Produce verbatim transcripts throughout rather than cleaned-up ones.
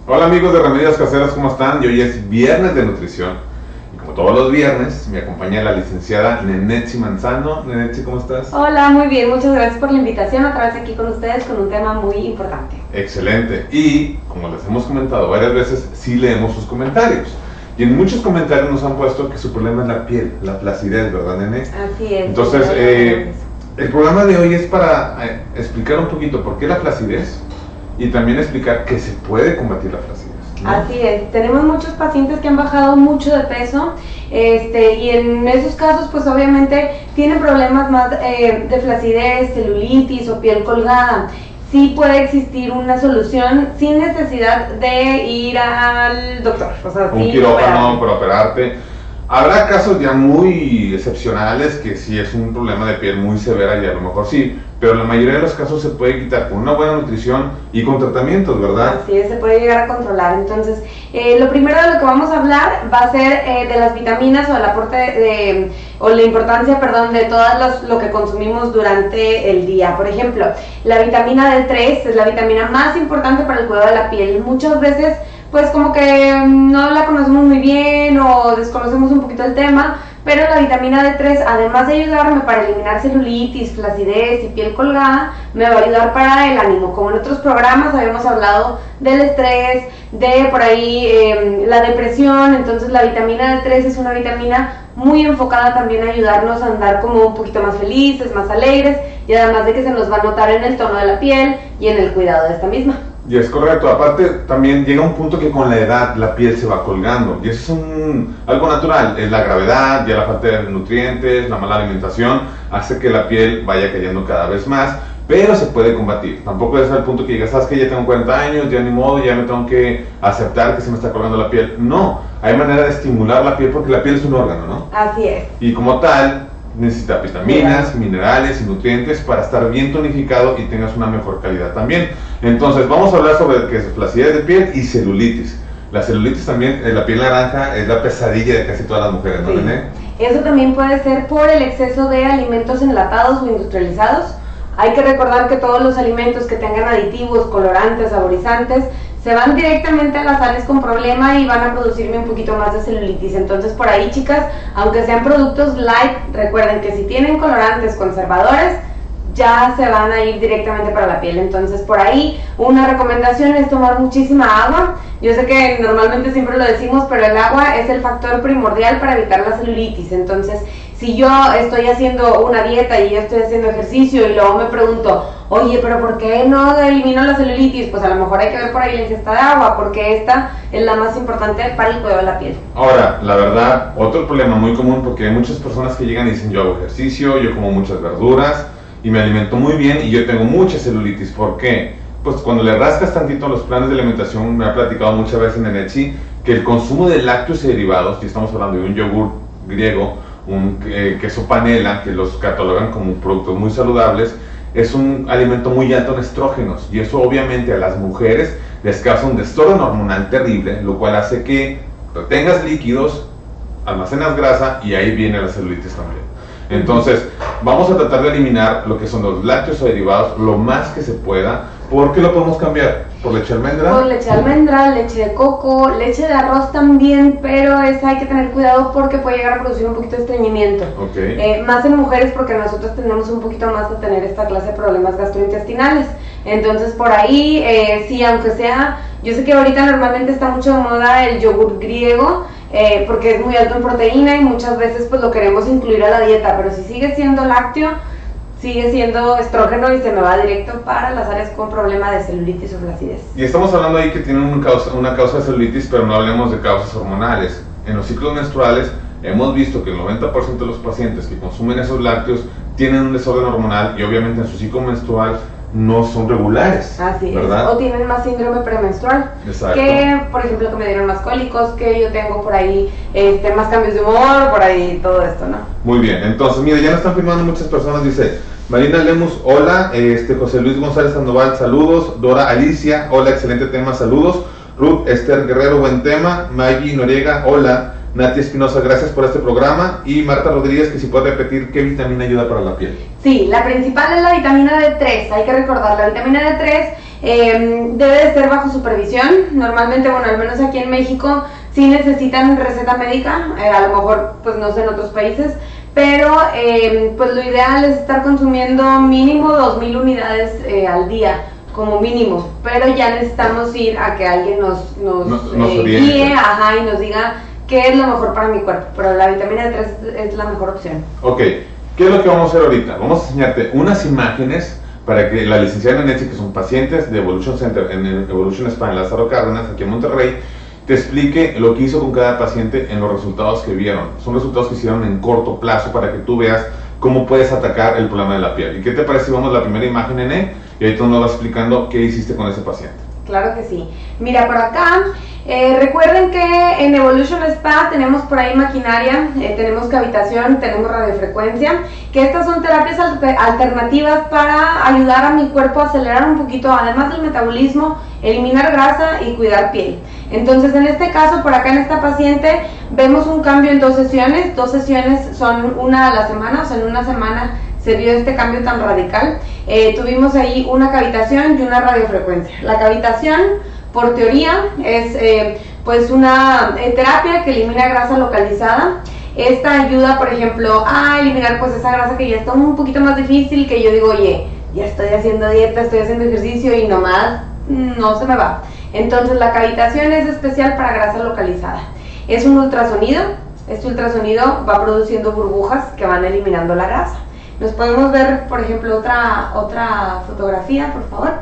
Hola amigos de Remedios Caseros, ¿cómo están? Y hoy es viernes de nutrición. Y como todos los viernes, me acompaña la licenciada Nenetsi Manzano. Nenetsi, ¿cómo estás? Hola, muy bien, muchas gracias por la invitación otra vez aquí con ustedes con un tema muy importante. Excelente. Y como les hemos comentado varias veces, sí leemos sus comentarios. Y en muchos comentarios nos han puesto que su problema es la piel, la flacidez, ¿verdad, Nene? Así es. Entonces, eh, el programa de hoy es para eh, explicar un poquito por qué la flacidez y también explicar que se puede combatir la flacidez, ¿no? Así es, tenemos muchos pacientes que han bajado mucho de peso este, y en esos casos pues obviamente tienen problemas más eh, de flacidez, celulitis o piel colgada. Sí puede existir una solución sin necesidad de ir al doctor. O sea, un quirófano para operarte. Habrá casos ya muy excepcionales que sí es un problema de piel muy severa y a lo mejor sí, pero la mayoría de los casos se puede quitar con una buena nutrición y con tratamientos, ¿verdad? Así es, se puede llegar a controlar. Entonces, eh, lo primero de lo que vamos a hablar va a ser eh, de las vitaminas o el aporte de, de, o la importancia, perdón, de todo lo que consumimos durante el día. Por ejemplo, la vitamina D tres es la vitamina más importante para el cuidado de la piel. Muchas veces pues como que no la conocemos muy bien o desconocemos un poquito el tema, pero la vitamina D tres, además de ayudarme para eliminar celulitis, flacidez y piel colgada, me va a ayudar para el ánimo. Como en otros programas habíamos hablado del estrés, de por ahí eh, la depresión, entonces la vitamina D tres es una vitamina muy enfocada también a ayudarnos a andar como un poquito más felices, más alegres, y además de que se nos va a notar en el tono de la piel y en el cuidado de esta misma. Y es correcto, aparte también llega un punto que con la edad la piel se va colgando, y eso es un, algo natural, es la gravedad, ya la falta de nutrientes, la mala alimentación, hace que la piel vaya cayendo cada vez más, pero se puede combatir. Tampoco es al punto que digas, sabes que ya tengo cuarenta años, ya ni modo, ya me tengo que aceptar que se me está colgando la piel. No, hay manera de estimular la piel porque la piel es un órgano, ¿no? Así es. Y como tal, necesita vitaminas, minerales y nutrientes para estar bien tonificado y tengas una mejor calidad también. Entonces vamos a hablar sobre qué es flacidez de piel y celulitis. La celulitis también, la piel naranja, es la pesadilla de casi todas las mujeres, ¿no, sí. René? Eso también puede ser por el exceso de alimentos enlatados o industrializados. Hay que recordar que todos los alimentos que tengan aditivos, colorantes, saborizantes, se van directamente a las sales con problema y van a producirme un poquito más de celulitis. Entonces por ahí, chicas, aunque sean productos light, recuerden que si tienen colorantes, conservadores, ya se van a ir directamente para la piel. Entonces por ahí una recomendación es tomar muchísima agua. Yo sé que normalmente siempre lo decimos, pero el agua es el factor primordial para evitar la celulitis. Entonces si yo estoy haciendo una dieta y yo estoy haciendo ejercicio y luego me pregunto, oye, pero ¿por qué no elimino la celulitis? Pues a lo mejor hay que ver por ahí la ingesta de agua, porque esta es la más importante para el cuidado de la piel. Ahora, la verdad, otro problema muy común, porque hay muchas personas que llegan y dicen, yo hago ejercicio, yo como muchas verduras y me alimento muy bien y yo tengo mucha celulitis. ¿Por qué? Pues cuando le rascas tantito los planes de alimentación, me ha platicado muchas veces en Nenetsi que el consumo de lácteos y derivados, y estamos hablando de un yogur griego, un eh, queso panela, que los catalogan como productos muy saludables, es un alimento muy alto en estrógenos, y eso obviamente a las mujeres les causa un desorden hormonal terrible, lo cual hace que retengas líquidos, almacenas grasa y ahí viene la celulitis también. Entonces vamos a tratar de eliminar lo que son los lácteos o derivados lo más que se pueda. ¿Por qué lo podemos cambiar? ¿Por leche de almendra? Por leche de almendra, leche de coco, leche de arroz también, pero esa hay que tener cuidado porque puede llegar a producir un poquito de estreñimiento. Okay. Eh, más en mujeres porque nosotros tenemos un poquito más a tener esta clase de problemas gastrointestinales. Entonces por ahí, eh, sí, aunque sea, yo sé que ahorita normalmente está mucho de moda el yogur griego, eh, porque es muy alto en proteína y muchas veces pues lo queremos incluir a la dieta, pero si sigue siendo lácteo, sigue siendo estrógeno y se me va directo para las áreas con problema de celulitis o flacidez. Y estamos hablando ahí que tienen una causa, una causa de celulitis, pero no hablemos de causas hormonales. En los ciclos menstruales hemos visto que el noventa por ciento de los pacientes que consumen esos lácteos tienen un desorden hormonal y obviamente en su ciclo menstrual no son regulares. Así ¿verdad? es, o tienen más síndrome premenstrual. Exacto. Que, por ejemplo, que me dieron más cólicos, que yo tengo por ahí este, más cambios de humor, por ahí todo esto, ¿no? Muy bien, entonces, mira, ya nos están firmando muchas personas, dice Marina Lemus, hola, este José Luis González Sandoval, saludos, Dora Alicia, hola, excelente tema, saludos, Ruth Esther Guerrero, buen tema, Maggie Noriega, hola, Nati Espinosa, gracias por este programa, y Marta Rodríguez, que si puede repetir qué vitamina ayuda para la piel. Sí, la principal es la vitamina D tres, hay que recordar, la vitamina D tres Eh, debe de ser bajo supervisión. Normalmente, bueno, al menos aquí en México sí necesitan receta médica, eh, a lo mejor pues no sé en otros países, pero eh, pues lo ideal es estar consumiendo mínimo dos mil unidades eh, al día, como mínimo, pero ya necesitamos ir a que alguien nos, nos, nos, nos eh, guíe, ajá, y nos diga qué es lo mejor para mi cuerpo, pero la vitamina D tres es la mejor opción. Ok, ¿qué es lo que vamos a hacer ahorita? Vamos a enseñarte unas imágenes para que la licenciada Nancy, que son pacientes de Evolution Center en Evolution Spa en Lázaro Cárdenas, aquí en Monterrey, te explique lo que hizo con cada paciente en los resultados que vieron. Son resultados que hicieron en corto plazo para que tú veas cómo puedes atacar el problema de la piel. ¿Y qué te parece si vamos a la primera imagen, Nene? Y ahí tú nos vas explicando qué hiciste con ese paciente. Claro que sí. Mira, por acá, eh, recuerden que en Evolution Spa tenemos por ahí maquinaria, eh, tenemos cavitación, tenemos radiofrecuencia, que estas son terapias alter alternativas para ayudar a mi cuerpo a acelerar un poquito, además del metabolismo, eliminar grasa y cuidar piel. Entonces, en este caso, por acá en esta paciente, vemos un cambio en dos sesiones. Dos sesiones son una a la semana, o sea, en una semana se vio este cambio tan radical. Eh, tuvimos ahí una cavitación y una radiofrecuencia. La cavitación, por teoría, es eh, pues una eh, terapia que elimina grasa localizada. Esta ayuda, por ejemplo, a eliminar pues esa grasa que ya está un poquito más difícil, que yo digo, oye, ya estoy haciendo dieta, estoy haciendo ejercicio y nomás no se me va. Entonces la cavitación es especial para grasa localizada. Es un ultrasonido. Este ultrasonido va produciendo burbujas que van eliminando la grasa. Nos podemos ver, por ejemplo, otra, otra fotografía, por favor.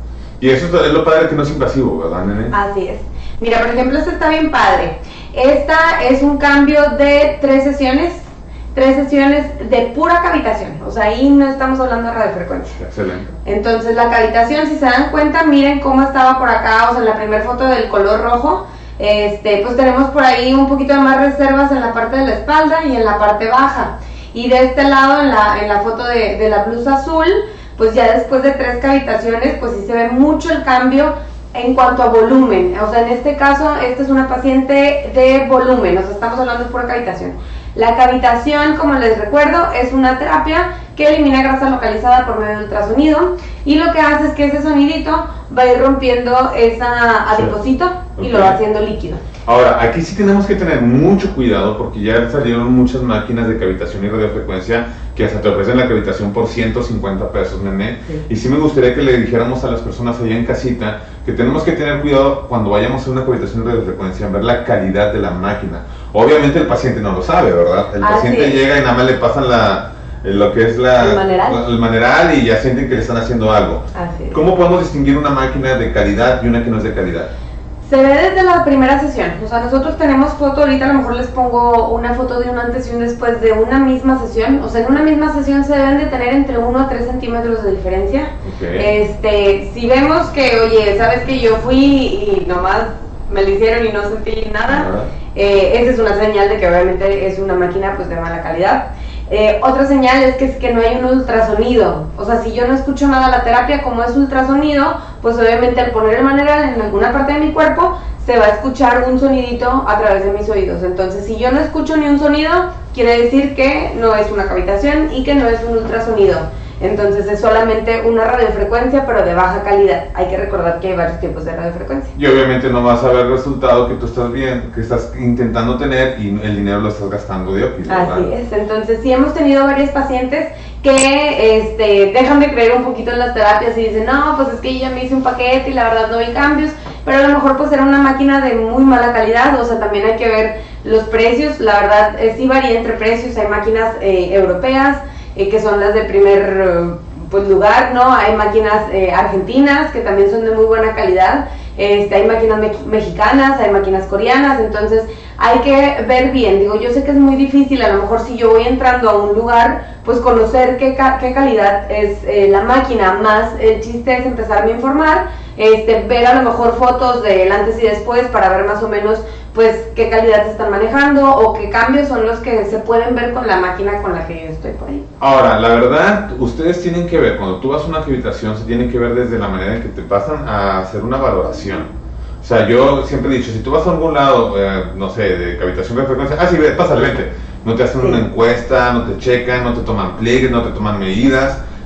Y eso es lo padre, que no es invasivo, ¿verdad, Nene? Así es. Mira, por ejemplo, esta está bien padre. Esta es un cambio de tres sesiones. Tres sesiones de pura cavitación, o sea, ahí no estamos hablando de radiofrecuencia. Excelente. Entonces la cavitación, si se dan cuenta, miren cómo estaba por acá, o sea, en la primera foto del color rojo, este, pues tenemos por ahí un poquito de más reservas en la parte de la espalda y en la parte baja. Y de este lado, en la, en la foto de, de la blusa azul, pues ya después de tres cavitaciones, pues sí se ve mucho el cambio en cuanto a volumen. O sea, en este caso, esta es una paciente de volumen, o sea, estamos hablando de pura cavitación. La cavitación, como les recuerdo, es una terapia que elimina grasa localizada por medio de ultrasonido, y lo que hace es que ese sonidito va a ir rompiendo esa adiposito, sí, y lo va haciendo líquido. Ahora, aquí sí tenemos que tener mucho cuidado porque ya salieron muchas máquinas de cavitación y radiofrecuencia que hasta te ofrecen la cavitación por ciento cincuenta pesos, Nene. Sí. Y sí me gustaría que le dijéramos a las personas allá en casita que tenemos que tener cuidado cuando vayamos a hacer una cavitación y radiofrecuencia, en ver la calidad de la máquina. Obviamente el paciente no lo sabe, ¿verdad? El ah, paciente sí. llega y nada más le pasan la... lo que es la, el, maneral. el maneral y ya sienten que le están haciendo algo. Así. ¿Cómo podemos distinguir una máquina de calidad y una que no es de calidad? Se ve desde la primera sesión. O sea, nosotros tenemos foto, ahorita a lo mejor les pongo una foto de un antes y un después de una misma sesión. O sea, en una misma sesión se deben de tener entre uno a tres centímetros de diferencia. Okay. Este, si vemos que, oye, sabes que yo fui y nomás me lo hicieron y no sentí nada, uh-huh. eh, esa es una señal de que obviamente es una máquina pues de mala calidad. Eh, otra señal es que, es que no hay un ultrasonido. O sea, si yo no escucho nada la terapia, como es ultrasonido, pues obviamente al poner el maneral en alguna parte de mi cuerpo se va a escuchar un sonidito a través de mis oídos. Entonces, si yo no escucho ni un sonido, quiere decir que no es una cavitación y que no es un ultrasonido. Entonces es solamente una radiofrecuencia, pero de baja calidad. Hay que recordar que hay varios tipos de radiofrecuencia. Y obviamente no vas a ver el resultado que tú estás bien, que estás intentando tener, y el dinero lo estás gastando de opio. Así es. Entonces sí hemos tenido varios pacientes que este, dejan de creer un poquito en las terapias y dicen, no, pues es que yo ya me hice un paquete y la verdad no vi cambios, pero a lo mejor pues era una máquina de muy mala calidad. O sea, también hay que ver los precios. La verdad eh, sí varía entre precios. Hay máquinas eh, europeas, Eh, que son las de primer eh, pues, lugar, ¿no? Hay máquinas eh, argentinas que también son de muy buena calidad, este, hay máquinas me mexicanas, hay máquinas coreanas. Entonces hay que ver bien. Digo, yo sé que es muy difícil, a lo mejor si yo voy entrando a un lugar, pues conocer qué, ca qué calidad es eh, la máquina, más el chiste es empezarme a informar, este, ver a lo mejor fotos del antes y después para ver más o menos pues qué calidad se están manejando o qué cambios son los que se pueden ver con la máquina con la que yo estoy por ahí. Ahora, la verdad, ustedes tienen que ver, cuando tú vas a una cavitación, se tiene que ver desde la manera en que te pasan a hacer una valoración. O sea, yo siempre he dicho, si tú vas a algún lado, eh, no sé, de cavitación de frecuencia, ah, sí, pásale, vente. No te hacen sí. una encuesta, no te checan, no te toman pliegues, no te toman medidas.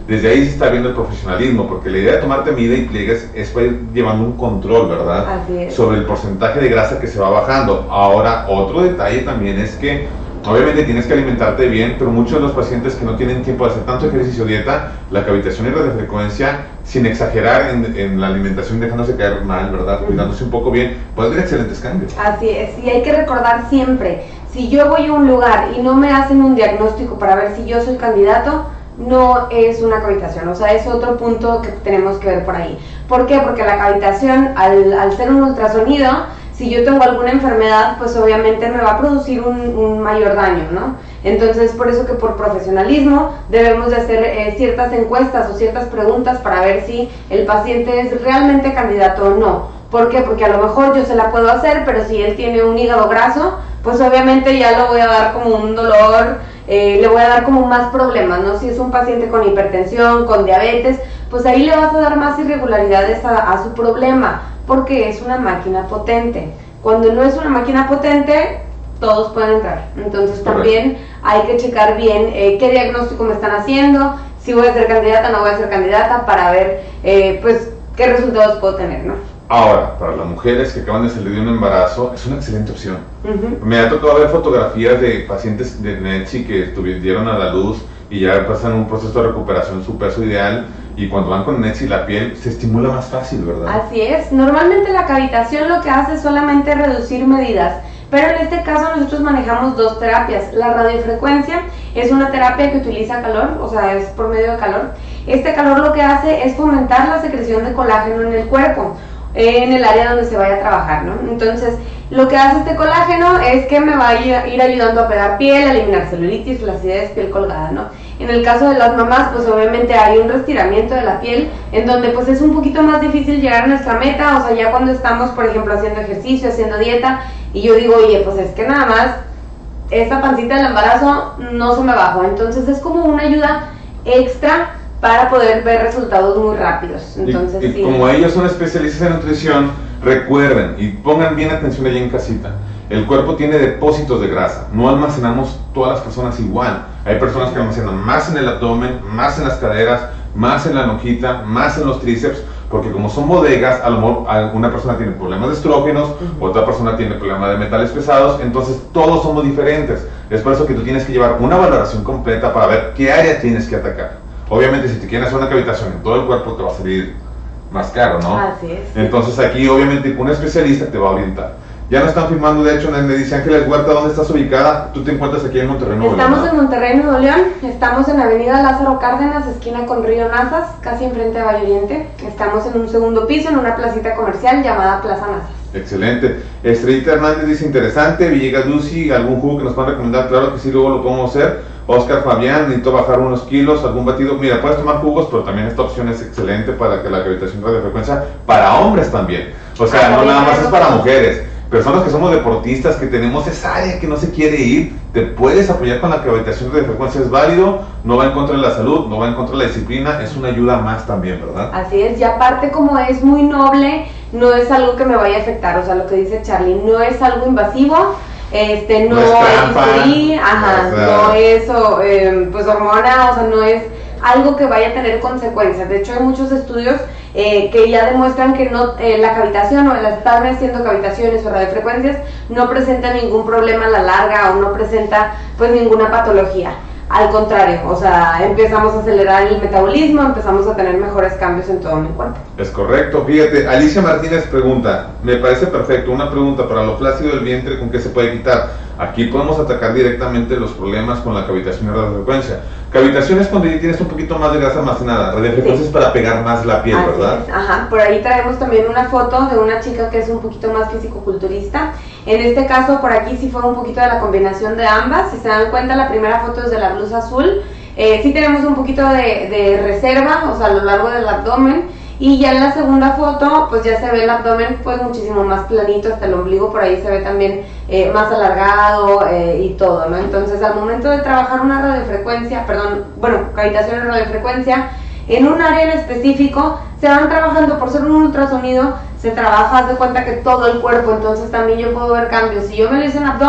desde ahí se está viendo el profesionalismo, porque la idea de tomarte medida y pliegues es para ir llevando un control, ¿verdad? Así es. Sobre el porcentaje de grasa que se va bajando. Ahora, otro detalle también es que obviamente tienes que alimentarte bien, pero muchos de los pacientes que no tienen tiempo de hacer tanto ejercicio o dieta, la cavitación y radiofrecuencia, sin exagerar en, en la alimentación, dejándose caer mal, ¿verdad? Uh-huh. Cuidándose un poco bien, puede haber excelentes cambios. Así es, y hay que recordar siempre, si yo voy a un lugar y no me hacen un diagnóstico para ver si yo soy candidato, no es una cavitación, o sea, es otro punto que tenemos que ver por ahí. ¿Por qué? Porque la cavitación, al, al ser un ultrasonido, si yo tengo alguna enfermedad, pues obviamente me va a producir un, un mayor daño, ¿no? Entonces, por eso que por profesionalismo debemos de hacer eh, ciertas encuestas o ciertas preguntas para ver si el paciente es realmente candidato o no. ¿Por qué? Porque a lo mejor yo se la puedo hacer, pero si él tiene un hígado graso, pues obviamente ya lo voy a dar como un dolor, eh, le voy a dar como más problemas, ¿no? Si es un paciente con hipertensión, con diabetes, pues ahí le vas a dar más irregularidades a, a su problema, porque es una máquina potente. Cuando no es una máquina potente, todos pueden entrar. Entonces también hay que checar bien eh, qué diagnóstico me están haciendo, si voy a ser candidata o no voy a ser candidata, para ver eh, pues qué resultados puedo tener, ¿no? Ahora, para las mujeres que acaban de salir de un embarazo, es una excelente opción. Uh-huh. Me ha tocado ver fotografías de pacientes de Netsi que tuvieron a la luz y ya pasan un proceso de recuperación su peso ideal, y cuando van con Netsi la piel se estimula más fácil, ¿verdad? Así es. Normalmente la cavitación lo que hace es solamente reducir medidas, pero en este caso nosotros manejamos dos terapias. La radiofrecuencia es una terapia que utiliza calor, o sea, es por medio de calor. Este calor lo que hace es fomentar la secreción de colágeno en el cuerpo, en el área donde se vaya a trabajar, ¿no? Entonces, lo que hace este colágeno es que me va a ir, ir ayudando a pegar piel, a eliminar celulitis, flacidez, piel colgada, ¿no? En el caso de las mamás, pues obviamente hay un restiramiento de la piel, en donde pues es un poquito más difícil llegar a nuestra meta, o sea, ya cuando estamos, por ejemplo, haciendo ejercicio, haciendo dieta, y yo digo, oye, pues es que nada más, esta pancita del embarazo no se me bajó, entonces es como una ayuda extra para poder ver resultados muy rápidos. Entonces, y, y sí. Como ellos son especialistas en nutrición, recuerden y pongan bien atención allí en casita. El cuerpo tiene depósitos de grasa, no almacenamos todas las personas igual. Hay personas que almacenan más en el abdomen, más en las caderas, más en la lonjita, más en los tríceps, porque como son bodegas, a lo mejor una persona tiene problemas de estrógenos, uh-huh. otra persona tiene problemas de metales pesados, entonces todos somos diferentes. Es por eso que tú tienes que llevar una valoración completa para ver qué área tienes que atacar. Obviamente, si te quieres hacer una cavitación en todo el cuerpo, te va a salir más caro, ¿no? Así es. Entonces aquí, obviamente, un especialista te va a orientar. Ya nos están filmando, de hecho, me dice Ángeles Huerta, ¿dónde estás ubicada? Tú te encuentras aquí en Monterrey, Nuevo León. Estamos en Monterrey, Nuevo León. Estamos en Avenida Lázaro Cárdenas, esquina con Río Nazas, casi enfrente de Valle Oriente. Estamos en un segundo piso, en una placita comercial llamada Plaza Nazas. Excelente. Estrellita Hernández dice, interesante. Villegas Lucy, ¿algún jugo que nos puedan recomendar? Claro que sí, luego lo podemos hacer. Oscar Fabián, necesito bajar unos kilos, algún batido. Mira, puedes tomar jugos, pero también esta opción es excelente para que la cavitación radiofrecuencia, para hombres también. O sea, ah, no nada más es para mujeres. Personas que somos deportistas, que tenemos esa área que no se quiere ir, te puedes apoyar con la cavitación radiofrecuencia, es válido, no va en contra de la salud, no va en contra de la disciplina, es una ayuda más también, ¿verdad? Así es, y aparte como es muy noble, no es algo que me vaya a afectar, o sea, lo que dice Charlie, no es algo invasivo. Este, no, no es trampa, es bisturí, ajá, o sea, no es o, eh, pues hormona, o sea, no es algo que vaya a tener consecuencias. De hecho, hay muchos estudios eh, que ya demuestran que no, eh, la cavitación o el estar haciendo cavitaciones o radiofrecuencias no presenta ningún problema a la larga o no presenta pues ninguna patología. Al contrario, o sea, empezamos a acelerar el metabolismo, empezamos a tener mejores cambios en todo mi cuerpo. Es correcto, fíjate, Alicia Martínez pregunta, me parece perfecto, una pregunta para lo flácido del vientre, ¿con qué se puede quitar? Aquí podemos atacar directamente los problemas con la cavitación y radiofrecuencia. Cavitación es cuando ya tienes un poquito más de grasa almacenada, radiofrecuencia sí. es para pegar más la piel, Así ¿verdad? Es. Ajá, por ahí traemos también una foto de una chica que es un poquito más fisicoculturista. En este caso, por aquí sí fue un poquito de la combinación de ambas. Si se dan cuenta, la primera foto es de la blusa azul. Eh, sí tenemos un poquito de, de reserva, o sea, a lo largo del abdomen. Y ya en la segunda foto, pues ya se ve el abdomen pues muchísimo más planito, hasta el ombligo por ahí se ve también eh, más alargado eh, y todo, ¿no? Entonces, al momento de trabajar una radiofrecuencia, perdón, bueno, cavitación en radiofrecuencia, en un área en específico, se van trabajando, por ser un ultrasonido, se trabaja, haz de cuenta que todo el cuerpo, entonces también yo puedo ver cambios. Si yo me lo hice en abdomen,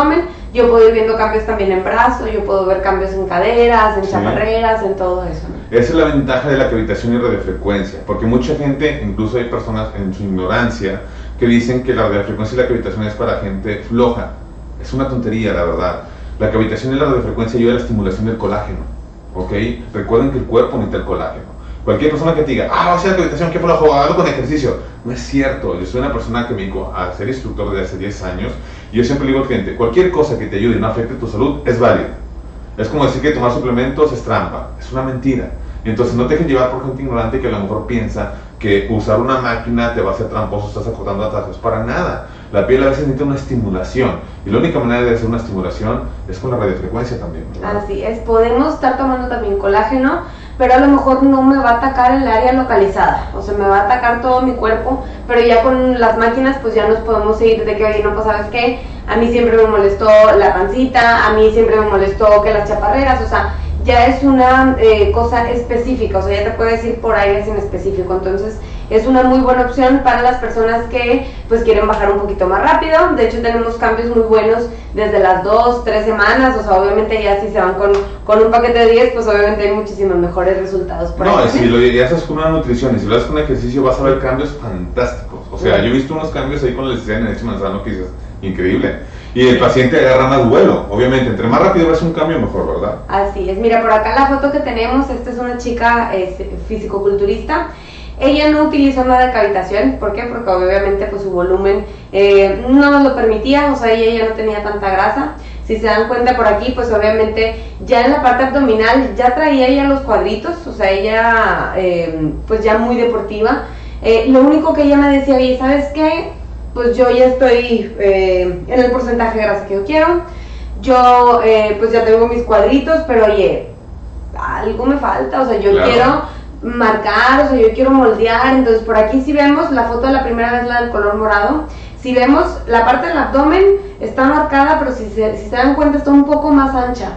yo puedo ir viendo cambios también en brazo, yo puedo ver cambios en caderas, en sí. chaparreras, en todo eso, ¿no? Esa es la ventaja de la cavitación y radiofrecuencia, porque mucha gente, incluso hay personas en su ignorancia, que dicen que la radiofrecuencia y la cavitación es para gente floja. Es una tontería, la verdad. La cavitación y la radiofrecuencia ayuda a la estimulación del colágeno, ¿ok? Recuerden que el cuerpo necesita el colágeno. Cualquier persona que te diga, ah, va a ser la cavitación, qué flojo, hazlo con ejercicio. No es cierto. Yo soy una persona que me dedico a ser instructor desde hace diez años y yo siempre le digo al cliente, cualquier cosa que te ayude y no afecte tu salud es válida. Es como decir que tomar suplementos es trampa. Es una mentira. Entonces no te dejes llevar por gente ignorante que a lo mejor piensa que usar una máquina te va a hacer tramposo, estás acortando atajos. Para nada. La piel a veces necesita una estimulación y la única manera de hacer una estimulación es con la radiofrecuencia también, ¿verdad? Así es, podemos estar tomando también colágeno, pero a lo mejor no me va a atacar el área localizada, o sea, me va a atacar todo mi cuerpo, pero ya con las máquinas pues ya nos podemos seguir de que, oye, no, pues sabes qué, a mí siempre me molestó la pancita, a mí siempre me molestó que las chaparreras, o sea, ya es una eh, cosa específica, o sea, ya te puedo decir por áreas en específico, entonces es una muy buena opción para las personas que pues quieren bajar un poquito más rápido. De hecho tenemos cambios muy buenos desde las dos, tres semanas, o sea, obviamente ya si se van con, con un paquete de diez, pues obviamente hay muchísimos mejores resultados. Por no, ahí. Y si lo ya haces con una nutrición y si lo haces con ejercicio vas a ver cambios fantásticos. O sea, sí. Yo he visto unos cambios ahí con la licencia en el Manzano que dices, increíble. Y el paciente agarra más vuelo, obviamente, entre más rápido ves un cambio mejor, ¿verdad? Así es, mira, por acá la foto que tenemos, esta es una chica es, fisicoculturista. Ella no utilizó nada de cavitación, ¿por qué? Porque obviamente pues su volumen eh, no nos lo permitía, o sea, ella ya no tenía tanta grasa. Si se dan cuenta por aquí, pues obviamente ya en la parte abdominal ya traía ella los cuadritos, o sea, ella eh, pues ya muy deportiva. Eh, lo único que ella me decía, oye, ¿sabes qué? Pues yo ya estoy eh, en el porcentaje de grasa que yo quiero, yo eh, pues ya tengo mis cuadritos, pero oye, algo me falta, o sea, yo claro. quiero marcar, o sea, yo quiero moldear. Entonces por aquí si vemos la foto de la primera vez, la del color morado, si vemos la parte del abdomen está marcada, pero si se, si se dan cuenta está un poco más ancha,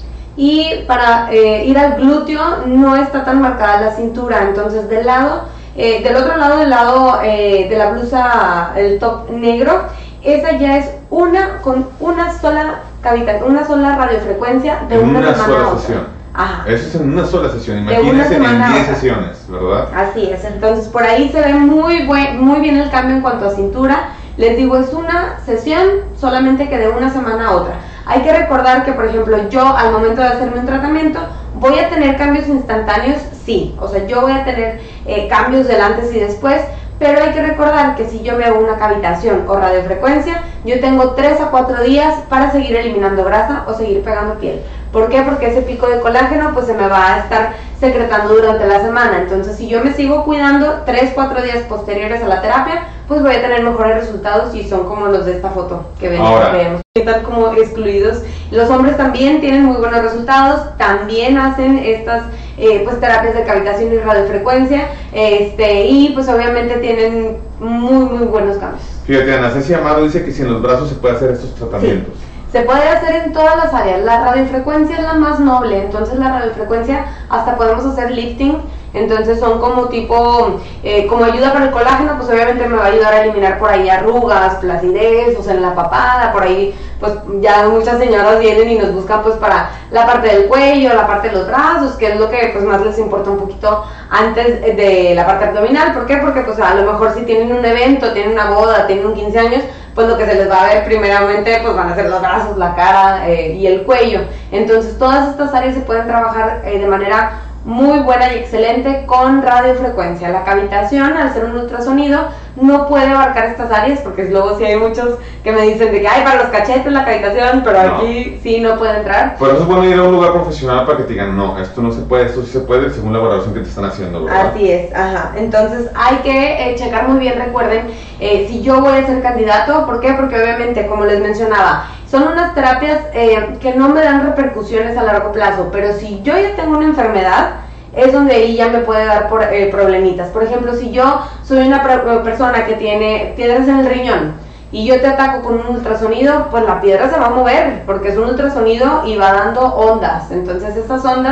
y para eh, ir al glúteo no está tan marcada la cintura. Entonces del lado eh, del otro lado, del lado eh, de la blusa, el top negro, esa ya es una con una sola cavitación, una sola radiofrecuencia de en una, una semana sola a otra. Sesión. Ajá. Eso es en una sola sesión, imagínense en diez sesiones, ¿verdad? Así es, entonces por ahí se ve muy, buen, muy bien el cambio en cuanto a cintura. Les digo, es una sesión solamente que de una semana a otra. Hay que recordar que, por ejemplo, yo al momento de hacerme un tratamiento voy a tener cambios instantáneos, sí, o sea, yo voy a tener eh, cambios del antes y después, pero hay que recordar que si yo me hago una cavitación o radiofrecuencia, yo tengo tres a cuatro días para seguir eliminando grasa o seguir pegando piel. ¿Por qué? Porque ese pico de colágeno pues se me va a estar secretando durante la semana. Entonces si yo me sigo cuidando tres, cuatro días posteriores a la terapia, pues voy a tener mejores resultados, y son como los de esta foto que ven, Ahora, que vemos. Están como excluidos. Los hombres también tienen muy buenos resultados, también hacen estas eh, pues terapias de cavitación y radiofrecuencia, este, y pues obviamente tienen muy muy buenos cambios. Fíjate, Ana Ceci Amaro dice que si en los brazos se puede hacer estos tratamientos. Sí. Se puede hacer en todas las áreas. La radiofrecuencia es la más noble, entonces la radiofrecuencia hasta podemos hacer lifting, entonces son como tipo, eh, como ayuda para el colágeno, pues obviamente me va a ayudar a eliminar por ahí arrugas, flacidez, o sea, en la papada, por ahí pues ya muchas señoras vienen y nos buscan pues para la parte del cuello, la parte de los brazos, que es lo que pues más les importa un poquito antes de la parte abdominal. ¿Por qué? Porque pues a lo mejor si tienen un evento, tienen una boda, tienen un quince años, pues lo que se les va a ver primeramente pues van a ser los brazos, la cara eh, y el cuello. Entonces todas estas áreas se pueden trabajar eh, de manera muy buena y excelente con radiofrecuencia. La cavitación, al ser un ultrasonido, no puede abarcar estas áreas, porque luego sí hay muchos que me dicen de que hay para los cachetes la cavitación, pero no. Aquí sí no puede entrar. Por eso es bueno ir a un lugar profesional para que te digan, no, esto no se puede, esto sí se puede, según la valoración que te están haciendo, ¿verdad? Así es, ajá. Entonces hay que eh, checar muy bien, recuerden, eh, si yo voy a ser candidato. ¿Por qué? Porque obviamente, como les mencionaba, son unas terapias eh, que no me dan repercusiones a largo plazo, pero si yo ya tengo una enfermedad, es donde ahí ya me puede dar por, eh, problemitas. Por ejemplo, si yo soy una persona que tiene piedras en el riñón y yo te ataco con un ultrasonido, pues la piedra se va a mover, porque es un ultrasonido y va dando ondas. Entonces esas ondas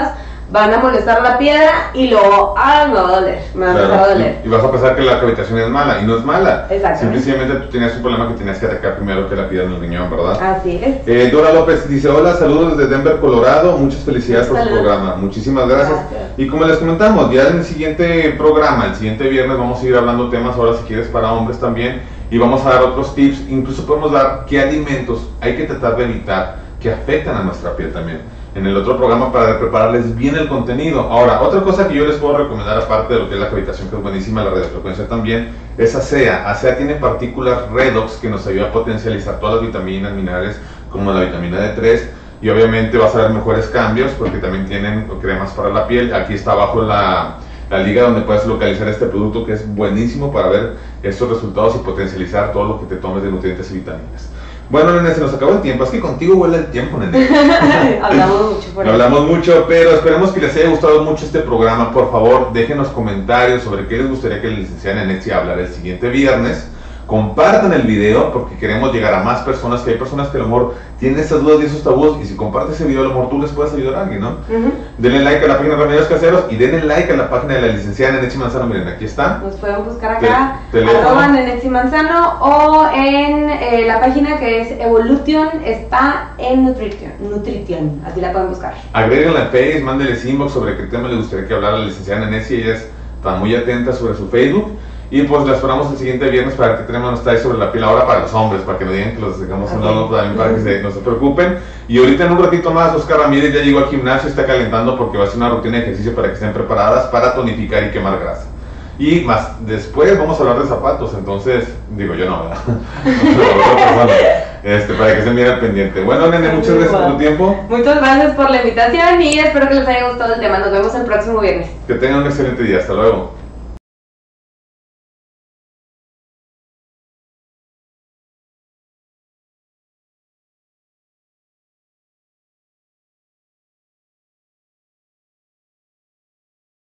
van a molestar la piedra y luego, ah, me va a doler, me va a empezar a doler. Y, y vas a pensar que la cavitación es mala, y no es mala. Exactamente. Simplemente tú tenías un problema que tenías que atacar primero que la piedra en el riñón, ¿verdad? Así es. Eh, Dora López dice, hola, saludos desde Denver, Colorado, muchas felicidades por su programa, muchísimas gracias. gracias. Y como les comentamos, ya en el siguiente programa, el siguiente viernes, vamos a ir hablando temas, ahora si quieres, para hombres también, y vamos a dar otros tips, incluso podemos dar qué alimentos hay que tratar de evitar que afectan a nuestra piel también. En el otro programa para prepararles bien el contenido. Ahora, otra cosa que yo les puedo recomendar, aparte de lo que es la cavitación, que es buenísima, la radiofrecuencia también, es ASEA. ASEA tiene partículas redox que nos ayuda a potencializar todas las vitaminas, minerales, como la vitamina D tres, y obviamente vas a ver mejores cambios, porque también tienen cremas para la piel. Aquí está abajo la, la liga donde puedes localizar este producto, que es buenísimo para ver estos resultados y potencializar todo lo que te tomes de nutrientes y vitaminas. Bueno, nene, se nos acabó el tiempo. Es que contigo huele el tiempo, nene. Hablamos mucho por eso. Hablamos mucho, pero esperemos que les haya gustado mucho este programa. Por favor, déjenos comentarios sobre qué les gustaría que la licenciada Nenetsi hablara el siguiente viernes. Compartan el video porque queremos llegar a más personas, que hay personas que a lo mejor tienen esas dudas y esos tabús, y si compartes ese video a lo mejor tú les puedes ayudar a alguien, ¿no? Uh-huh. Denle like a la página de Remedios Caseros y denle like a la página de la licenciada Nenetsi Manzano. Miren, aquí está. Nos pueden buscar acá, arroba Nenetsi Manzano, o en eh, la página que es Evolution, está en Nutrition, Nutrition, así la pueden buscar. Agréguenla en Facebook, mándenles inbox sobre qué tema les gustaría que hablara la licenciada Nenetsi. Ella está muy atenta sobre su Facebook. Y pues la esperamos el siguiente viernes para que tenemos nos trae sobre la piel ahora para los hombres, para que no digan que los dejamos a un lado también, para que se, no se preocupen. Y ahorita en un ratito más Oscar Ramírez ya llegó al gimnasio, está calentando porque va a hacer una rutina de ejercicio para que estén preparadas para tonificar y quemar grasa. Y más después vamos a hablar de zapatos, entonces, digo yo no, ¿verdad? Otra persona, este, para que se miren al pendiente. Bueno, nene, muchas gracias por tu tiempo. Muchas gracias por la invitación y espero que les haya gustado el tema. Nos vemos el próximo viernes. Que tengan un excelente día, hasta luego.